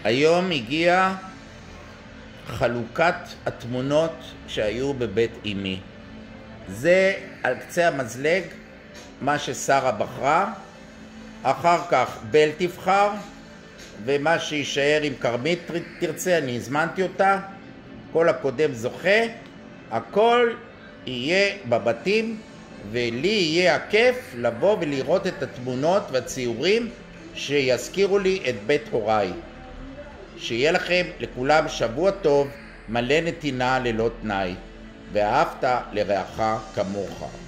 היום הגיעה חלוקת התמונות שהיו בבית אמי. זה על קצה המזלג מה ששרה בחרה, אחר כך בל תבחר, ומה שישאר עם כרמית תרצה, אני הזמנתי אותה, כל הקודם זוכה, הכל יהיה בבתים, ולי יהיה הכיף לבוא ולראות את התמונות והציורים שיזכירו לי את בית הוריי. שיהיה לכם לכולם שבוע טוב, מלא נתינה ללא תנאי, ואהבת לרעך כמוך.